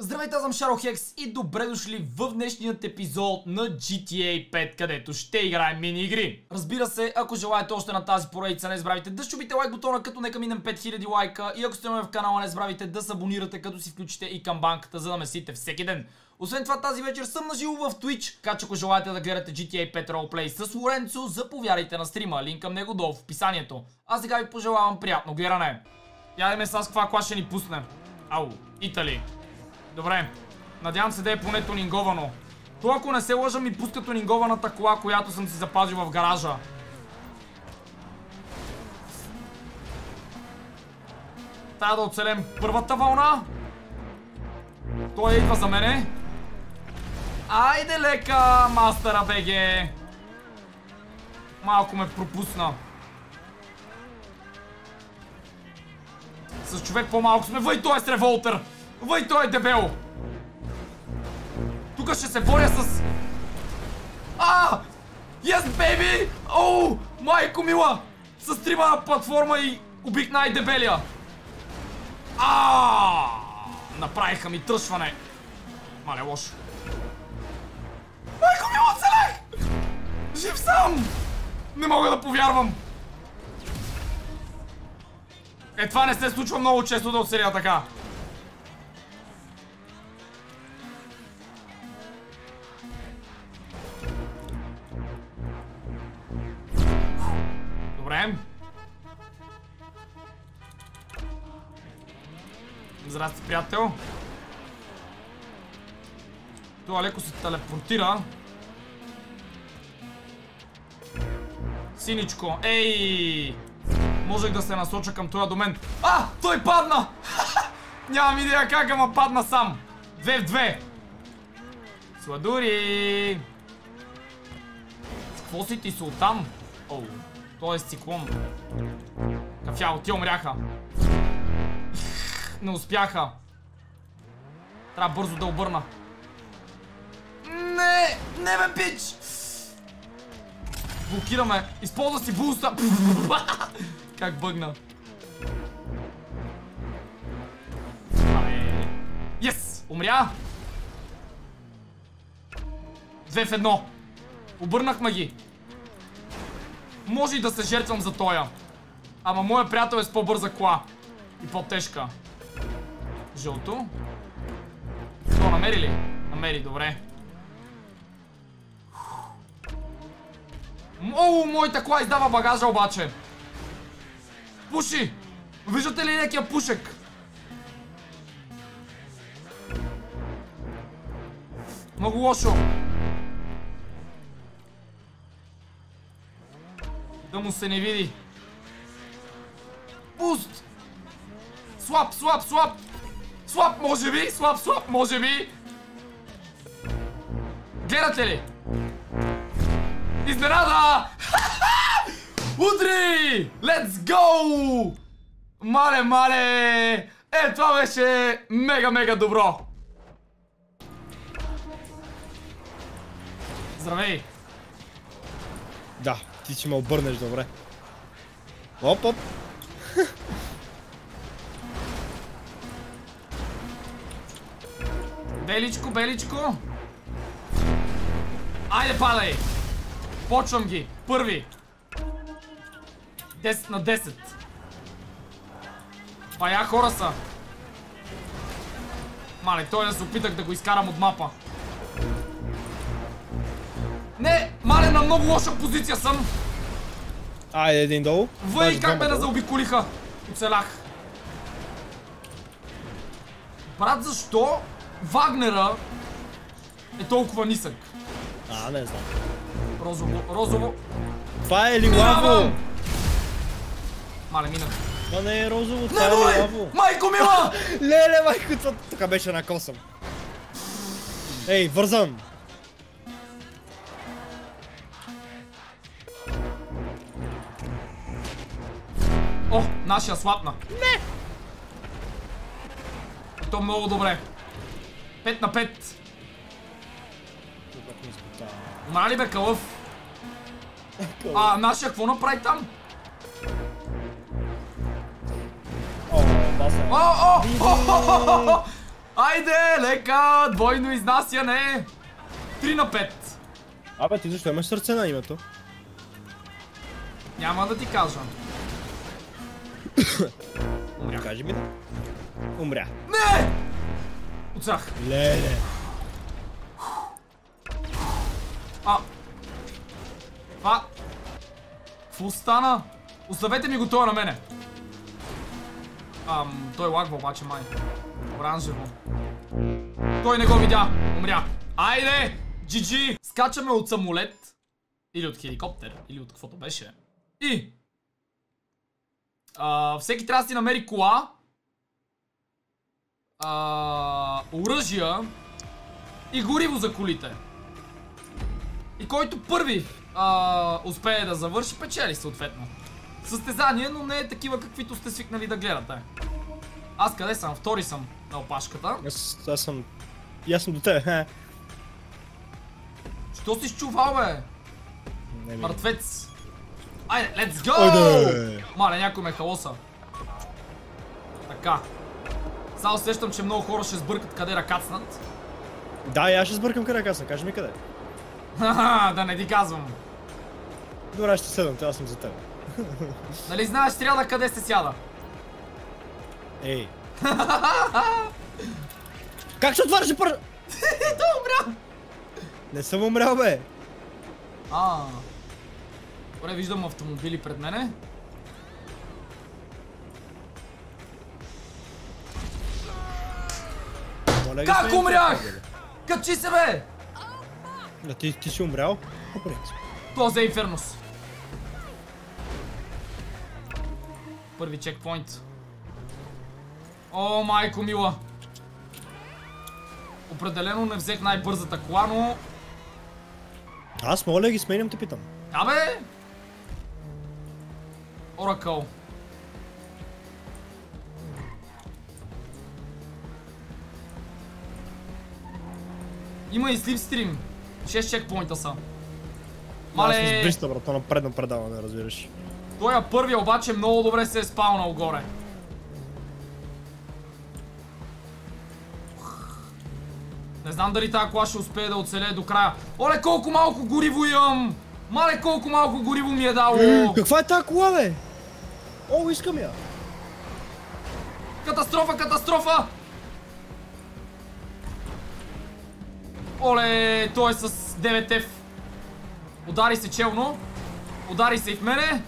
Здравейте, аз съм Шаро-Хекс и добре дошли в днешният епизод на GTA 5, където ще играем мини-игри. Разбира се, ако желаете още на тази поредица, не забравяйте да щупите лайк бутона, като нека минем 5000 лайка, и ако сте нови в канала, не забравяйте да се абонирате, като си включите и камбанката, за да месите всеки ден. Освен това, тази вечер съм наживо в Twitch, така че ако желаете да гледате GTA 5 Roleplay с Лоренцо, заповядайте на стрима, линк към него долу в описанието. А сега ви пожелавам приятно гледане. Ядеме с каква кола ще ни пусне. Ау, Итали. Добре, надявам се да е поне тунинговано. То, ако не се лъжа, ми пуска тунингованата кола, която съм си запазил в гаража. Трябва да оцелем първата вълна. Той идва за мене. Айде лека, мастера БГ. Малко ме пропусна. С човек по-малко сме. Въй, той е с револтер. Въй, той е дебел! Тук ще се боря с... Yes, baby! Оу! Майко мила! С трима на платформа и убих най-дебелия! Направиха ми тръшване! Мале, лошо. Майко мила, оцелех! Жив съм! Не мога да повярвам! Това не се случва много често да оцеля така. Добре. Здрасти, приятел. Това леко се телепортира. Синичко. Ей! Можех да се насоча към този домен. Той падна! Нямам идея как, ама падна сам. 2 в 2. Сладури! С какво си ти султан? Оу. Той е с циклон. Кафяло, ти умряха. Не успяха. Трябва бързо да обърна. Не бе, пич! Блокираме. Използва си буста. Как бъгна. Yes! Умря. 2 в 1. Обърнахме ги. Може и да се жертвам за тоя. Ама моят приятел е с по-бърза кола. И по-тежка. Жълто. То намери ли? Намери, добре. Моята кола издава багажа обаче. Пуши! Виждате ли някия пушек? Много лошо. Да му се не види. Пуст! Слаб! Слаб, може би! Слаб, може би! Гледате ли? Изненада! Удри! Let's go! Мале! Това беше мега добро! Здравей! Да, ти ще ме обърнеш добре. Оп! Беличко! Айде, падай! Почвам ги! Първи! 10 на 10. Пая хора са! Мале, той да се опитах да го изкарам от мапа. Не! Мале, на много лоша позиция съм! Айде, един долу. Въй, как ме да заобиколиха! Оцелях. Брат, защо Вагнера е толкова нисък? Не знам. Розово. Това е лилаво! Мале, минах. Това не е розово, това е лилаво. Майко мила! Леле, майко, това тук беше на косъм. Ей, вързан! Нашия слабна. Не! То много добре. 5 на 5. Ма ли бе, кълъв? Нашия какво направи там? Баса. Айде, лека, двойно изнасяне. 3 на 5. Абе, ти защо имаш сърце на името? Няма да ти кажа. Умрях. Кажи ми да. Умря. Не! Оцах. Леле. Това... Какво стана? Оставете ми го това на мене. Той лагва обаче май. Оранжево. Той не го видя. Умря. Айде! GG! Скачаме от самолет. Или от хеликоптер. Или от каквото беше. И... всеки трябва да си намери кола. Оръжия. И гориво за колите. И който първи успее да завърши, печели съответно. Състезание, но не е такива каквито сте свикнали да гледате. Аз къде съм? Втори съм на опашката. Аз съм... И аз съм до тебе. Що си счувал, бе? Мъртвец. Айде, let's go! Ойде! Мале, някой ме халоса. Така. Само сещам, че много хора ще сбъркат къде да кацнат. Да, и аз ще сбъркам къде кацна, кажи ми къде. Хаха, да не ти казвам. Добре, ще седам, аз съм за теб. Нали знаеш трябва къде се сяда? Ей. Как ще отваряш първо? Той умря! Не съм умрял, бе. Добре, виждам автомобили пред мене. Как умрях? Качи се, бе! Ти си умрял? По принцип. Това за Инфернус. Първи чекпоинт. О, майко мила. Определено не взех най-бързата кола, но... Аз мога ли да ги сменям, те питам? Абе! Оракъл. Има и слипстрим. 6 чекпоинта са. Аз съм с бриста, брато, на предно предаване, разбираш. Той първия обаче много добре се е спаунал горе. Не знам дали тази кола ще успее да оцелее до края. Оле, колко малко гориво имам! Мале, колко малко гориво ми е дало! Каква е тази кола, бе? О, искам я! Катастрофа, катастрофа! Оле, той е с 9F. Удари се челно. Удари се и в мене.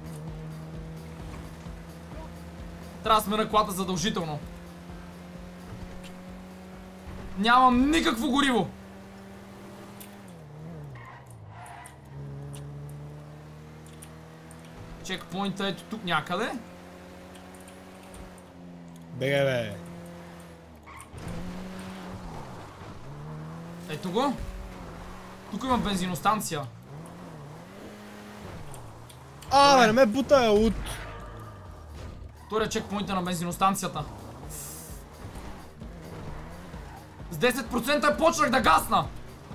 Трябва да смена колата задължително. Нямам никакво гориво. Чекпоинта ето тук някъде. Бегай, бе. Ето го. Тук има бензиностанция. Бе, не ме бута, от... Втория чекпоинта на бензиностанцията. С 10% почнах да гасна.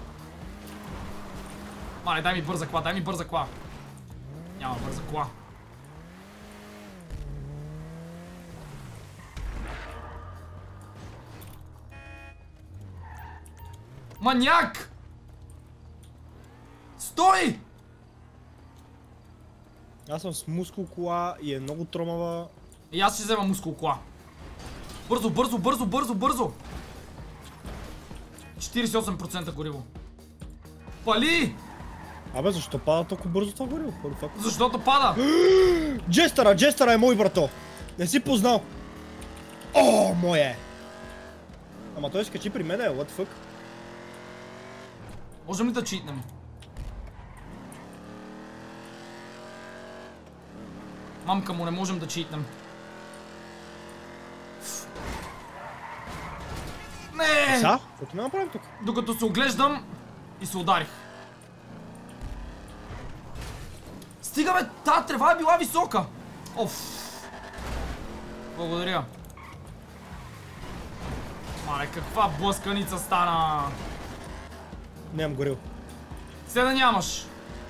Мале, дай ми бърза кола, дай ми бърза кола. Няма бърза кола. Маняк! Стой! Аз съм с мускул кола и е много тромава. И аз ще взема мускул кола. Бързо, бързо, бързо, бързо, бързо! 48% гориво. Пали! Абе, защо пада толкова бързо това гориво? Защото пада! Джестъра е мой, брато! Не си познал! О, мой е! Ама той се качи при мен, what the fuck? Можем ли да читнем? Мамка му, не можем да читнем. Не! Са? Какво не направим тук? Докато се оглеждам и се ударих. Стига, бе! Тази трева е била висока! Оф! Благодаря. Мале, каква блъсканица стана! Нямам горил. Все да нямаш.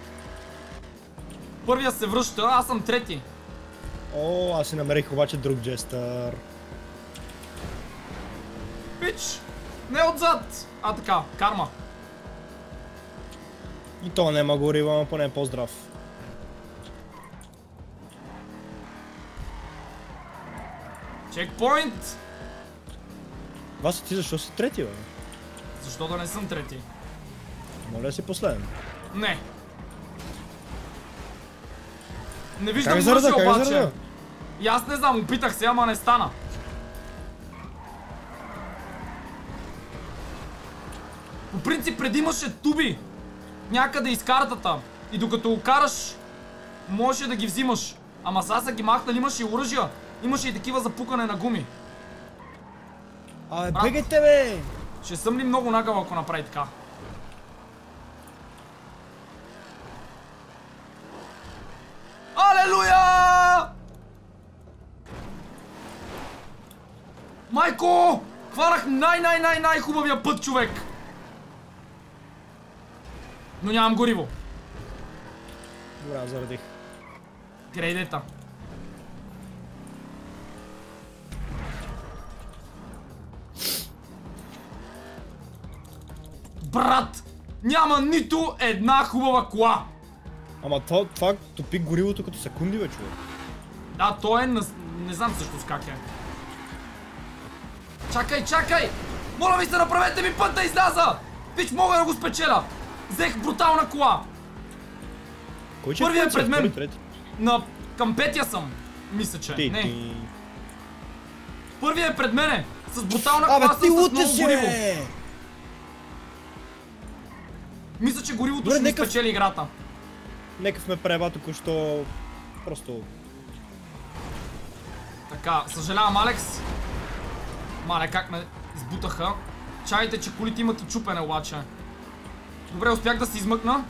Първия се връща, аз съм трети. О, аз си намерих обаче друг джестър. бич! Не отзад! А така, карма. И то нема гориво, ама поне по-здрав. Чекпоинт! Васи, ти защо си трети, бе? Защо да не съм трети? Моля да си последен. Не. Не виждам Как зарада, мъжи как обаче. зарада? И аз не знам, опитах се, ама не стана. По принцип преди имаше туби някъде из картата. И докато го караш, можеше да ги взимаш. Ама сега са ги махнали, имаше и оръжия. Имаше и такива за пукане на гуми. Абе, бегайте, бе! Ще съм ли много нагъл, ако направи така? Алелуя! Майко! Хванах най-хубавия път, човек! Но нямам гориво. Добре, зарадих. Грейдета. Брат! Няма нито една хубава кола! Ама това топи горивото като секунди, бе, човек. Да, то е не знам всъщност как е. Чакай! Моля ви се, направете ми път да изляза! Виж, мога да го спечеля! Взех брутална кола! Кой Първият е пред мен! Трети? Към петия съм! Мисля, че. Не. Първият е пред мене! С брутална кола съм с много гориво! Мисля, че горивото ще ми спечели играта. Некъв ме преба току-що... Просто... Така, съжалявам, Алекс. Мале, как ме избутаха. Чайте, че колите имат и чупене, обаче. Добре, успях да се измъкна.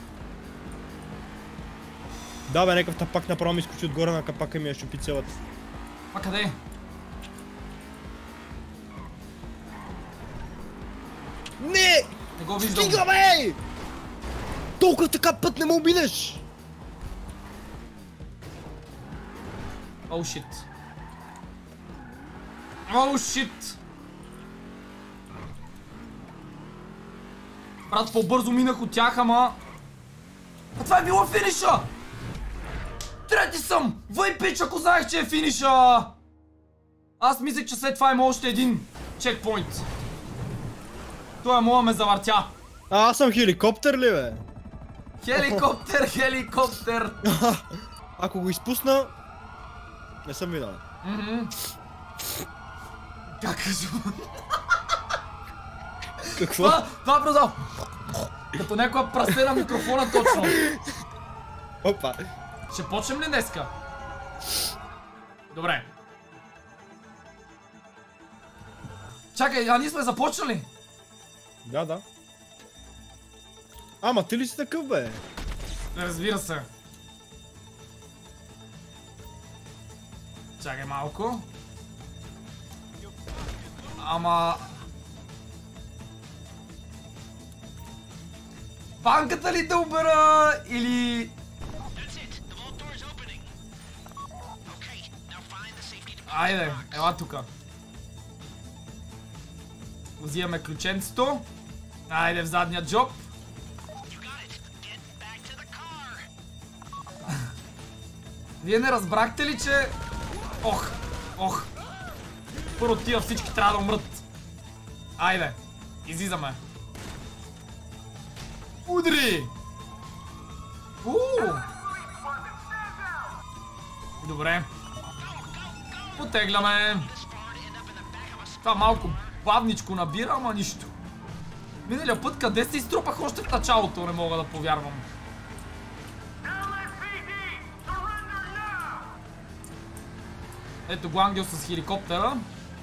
Да, бе, некъв пак направо ми изкочи отгоре на капака и ми я щупи целата. А къде? Не! Не го виждам. Стига, бе! Толкова така път не ме обидеш! Оу, шит. Оу, шит! Брат, по-бързо минах от тях, ама... А това е било финиша! Трети съм! Въй, пич, ако знаех, че е финиша! Аз мислех, че след това има още един чекпоинт. Той моя ме завъртя. Аз съм хеликоптер ли, бе? Хеликоптер! Ако го изпусна... Не съм виновен. Как кажу? Какво? Това продал! Като някоя прасе на микрофона точно. Опа. Ще почнем ли днеска? Добре. Чакай, а ние сме започнали? Да. Ама ти ли си такъв, бе? Разбира се. Чакай малко. Ама... Банката ли да обера или... Айде, ела тука. Взимаме ключенцето. Айде в задния джоб. Вие не разбрахте ли, че... Ох. Първо тия всички трябва да умрат. Айде, излизаме. Удри! Добре. Потегляме. Това малко бавничко набира, ама нищо. Миналия път къде се изтрупах още в началото, не мога да повярвам. Ето го ангел с хеликоптера.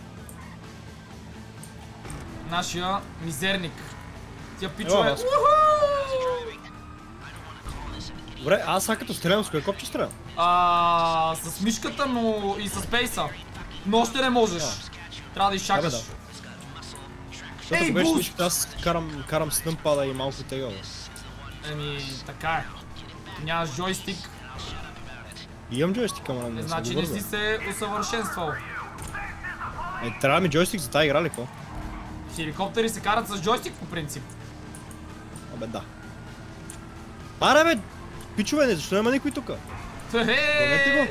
Нашия мизерник. Тия пичове... Добре, аз сега като стрелям с кое копче стрелям? С мишката, но и с пейса. Но още не можеш. Трябва да изчакаш. Защото ако беше мишката, аз карам с нъмпада и малко тега, бе. Еми, така е. Нямаш джойстик. Имам джойстик, ама не значи не си се усъвършенствал. Трябва ми джойстик за тази игра ли, какво? хеликоптери се карат с джойстик по принцип. Абе да. Аре бе! Пичове, защо няма никой тука? Донете го.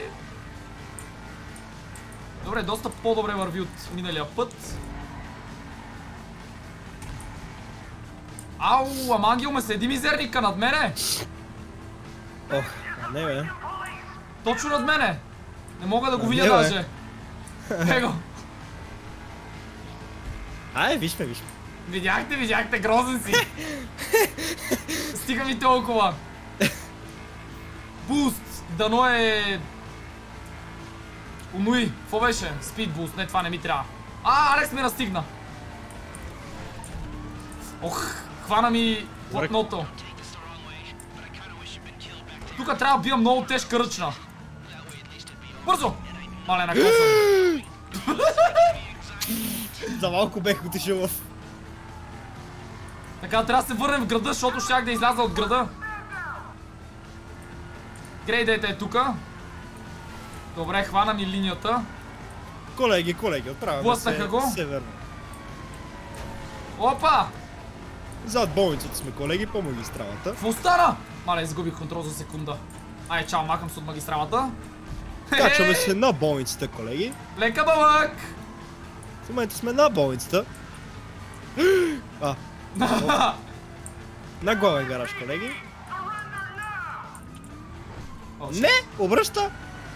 Добре, доста по-добре върви от миналия път. Ау, ама Ангел ме седи мизерника над мене! Ох, не бе. Точно над мене! Не мога да го видя Не, бе. даже. Его! Ай, виж ме. Видяхте, грозен си! Стига ми толкова! Буст! Дано е... Унуи! Какво беше? Спид буст, не, това не ми трябва. Алекс ме настигна! Ох, хвана ми платното. Тук трябва да бия много тежка ръчна. Бързо! Мале, накосам. За малко бех отишъл в... Така, трябва да се върнем в града, защото щях да изляза от града. Грейдейте е тука. Добре, хвана ми линията. Колеги, отправяме Блъснаха го. се северно. Опа! Зад болницата сме, колеги, по магистралата. Какво стана? Мале, изгубих контрол за секунда. Ай, чао, махам се от магистралата. Качваме се на болницата, колеги. Лека бълък! В момента сме на болницата. На главен гараж, колеги. Не! Обръща!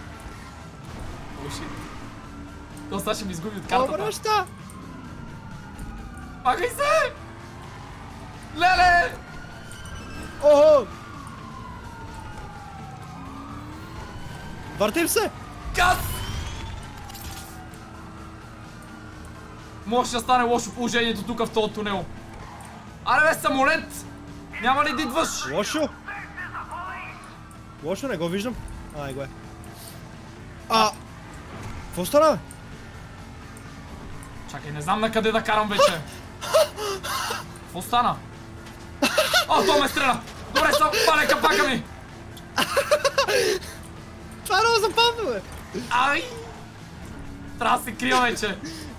То сега ще ми изгуби от картата. Обръща! Махай се! Леле! Охо! Въртим се! Газ! Може да стане лошо положението тук в този тунел. Аре бе, самолет! Няма ли да идваш? Лошо? Лошо, не го виждам. Ай, го е. Какво стана? Чакай, не знам на къде да карам вече. Какво стана? То ме стреля! Добре, пале капака ми! Това е много забавно, бе! Ай! Трябва да се крия вече.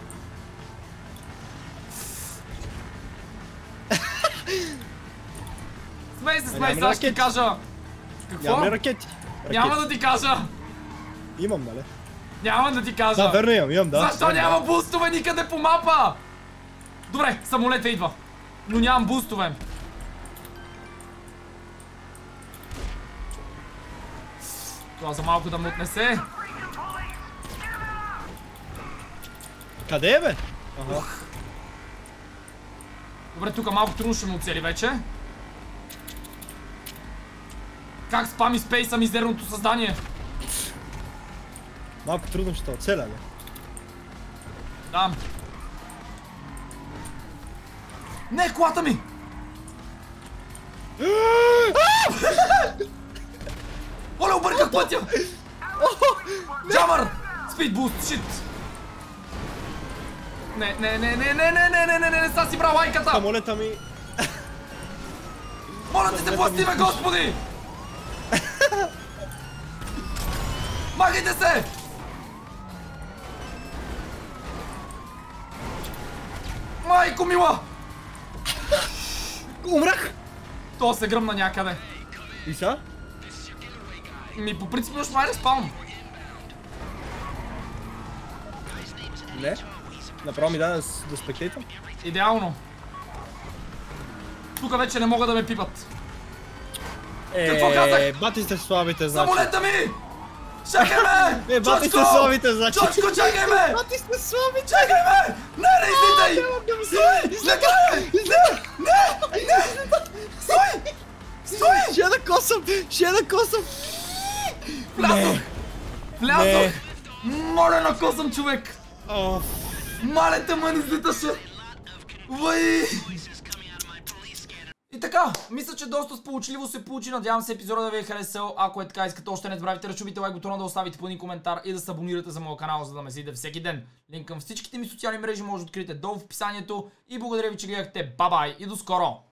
Смей се, аз ще ти кажа. Какво? Нямам ли ракети? Няма да ти кажа. Имам, нали? Няма да ти кажа. Да, верно имам, да. Защо няма бустове никъде по мапа? Добре, самолета идва. Но нямам бустове. Това за малко да ме отнесе. Къде е, бе? Ага. Добре, тук малко трудно ще ме оцели вече. Как спами спейса мизерното създание? Малко трудно ще оцеля, бе. Да. Не, колата ми! Оле, обърках пътя! Джамър! Спидбуст, шит! Не, са си брал лайката! Самолета ми... Моля ти се, пусти ме, господи! Махайте се! Майко мила! Умрах! То се гръмна някъде. И са? По принцип ще май респаун. Не. Направо ми да спектейтвам. Идеално. Тук вече не могат да ме пипат. Какво казах? Бати сте слабите, значи. Самолета ми! Чакай ме! Бати сте слабите, значи. Чочко, чакай ме! Бати сте слабите! Чакай ме! Не излитай! Стой! Не! Стой! Ще да косам! Влязох! Моля, накосам, човек! Малета ме не излиташе! Въй! И така, мисля, че доста сполучливо се получи. Надявам се епизода да ви е харесал. Ако е така, искате още не забравяйте да чупите лайк бутона, да оставите по един коментар и да се абонирате за моя канал, за да ме следите всеки ден. Линк към всичките ми социални мрежи може да откриете долу в описанието. И благодаря ви, че гледахте. Бай-бай и до скоро!